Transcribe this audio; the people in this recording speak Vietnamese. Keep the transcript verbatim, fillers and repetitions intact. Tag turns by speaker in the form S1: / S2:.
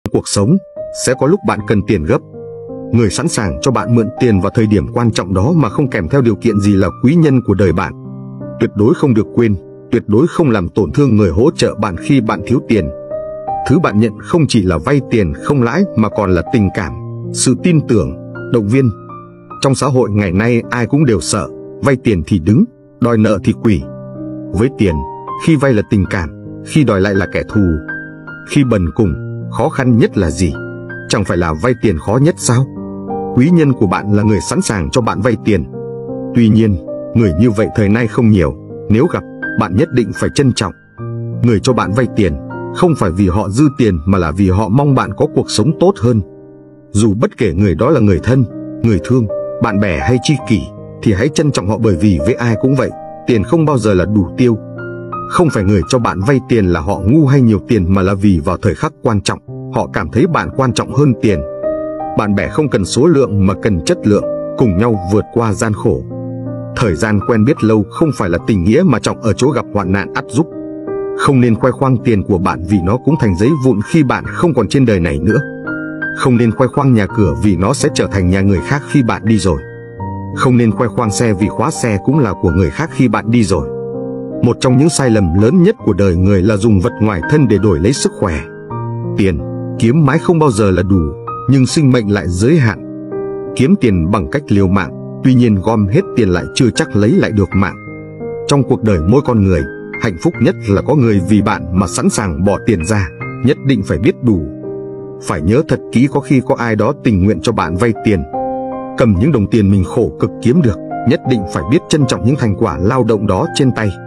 S1: Cuộc sống sẽ có lúc bạn cần tiền gấp. Người sẵn sàng cho bạn mượn tiền vào thời điểm quan trọng đó mà không kèm theo điều kiện gì là quý nhân của đời bạn. Tuyệt đối không được quên, tuyệt đối không làm tổn thương người hỗ trợ bạn khi bạn thiếu tiền. Thứ bạn nhận không chỉ là vay tiền không lãi mà còn là tình cảm, sự tin tưởng, động viên. Trong xã hội ngày nay ai cũng đều sợ, vay tiền thì đứng, đòi nợ thì quỷ. Với tiền, khi vay là tình cảm, khi đòi lại là kẻ thù. Khi bần cùng, khó khăn nhất là gì? Chẳng phải là vay tiền khó nhất sao? Quý nhân của bạn là người sẵn sàng cho bạn vay tiền. Tuy nhiên, người như vậy thời nay không nhiều. Nếu gặp, bạn nhất định phải trân trọng. Người cho bạn vay tiền không phải vì họ dư tiền mà là vì họ mong bạn có cuộc sống tốt hơn. Dù bất kể người đó là người thân, người thương, bạn bè hay tri kỷ, thì hãy trân trọng họ, bởi vì với ai cũng vậy, tiền không bao giờ là đủ tiêu. Không phải người cho bạn vay tiền là họ ngu hay nhiều tiền, mà là vì vào thời khắc quan trọng, họ cảm thấy bạn quan trọng hơn tiền. Bạn bè không cần số lượng mà cần chất lượng, cùng nhau vượt qua gian khổ. Thời gian quen biết lâu không phải là tình nghĩa mà trọng ở chỗ gặp hoạn nạn ắt giúp. Không nên khoe khoang tiền của bạn vì nó cũng thành giấy vụn khi bạn không còn trên đời này nữa. Không nên khoe khoang nhà cửa vì nó sẽ trở thành nhà người khác khi bạn đi rồi. Không nên khoe khoang xe vì khóa xe cũng là của người khác khi bạn đi rồi. Một trong những sai lầm lớn nhất của đời người là dùng vật ngoài thân để đổi lấy sức khỏe. Tiền, kiếm mãi không bao giờ là đủ, nhưng sinh mệnh lại giới hạn. Kiếm tiền bằng cách liều mạng, tuy nhiên gom hết tiền lại chưa chắc lấy lại được mạng. Trong cuộc đời mỗi con người, hạnh phúc nhất là có người vì bạn mà sẵn sàng bỏ tiền ra. Nhất định phải biết đủ. Phải nhớ thật kỹ, có khi có ai đó tình nguyện cho bạn vay tiền. Cầm những đồng tiền mình khổ cực kiếm được, nhất định phải biết trân trọng những thành quả lao động đó trên tay.